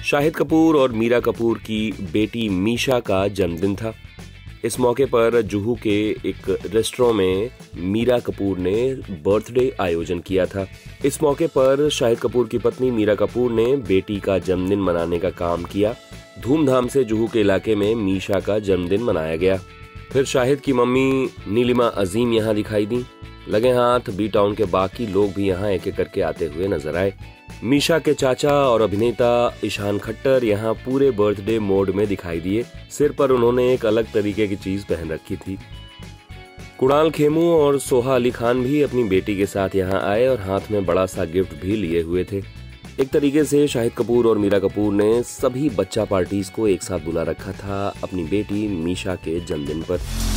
शाहिद कपूर और मीरा कपूर की बेटी मीशा का जन्मदिन था। इस मौके पर जुहू के एक रेस्टोरेंट में मीरा कपूर ने बर्थडे आयोजन किया था। इस मौके पर शाहिद कपूर की पत्नी मीरा कपूर ने बेटी का जन्मदिन मनाने का काम किया। धूमधाम से जुहू के इलाके में मीशा का जन्मदिन मनाया गया। फिर शाहिद की मम्मी नीलिमा अजीम यहाँ दिखाई दी। लगे हाथ बी टाउन के बाकी लोग भी यहाँ एक एक करके आते हुए नजर आए। मीशा के चाचा और अभिनेता ईशान खट्टर यहाँ पूरे बर्थडे मोड में दिखाई दिए। सिर पर उन्होंने एक अलग तरीके की चीज पहन रखी थी। कुणाल खेमू और सोहा अली खान भी अपनी बेटी के साथ यहाँ आए और हाथ में बड़ा सा गिफ्ट भी लिए हुए थे। एक तरीके से शाहिद कपूर और मीरा कपूर ने सभी बच्चा पार्टीज को एक साथ बुला रखा था अपनी बेटी मीशा के जन्मदिन पर।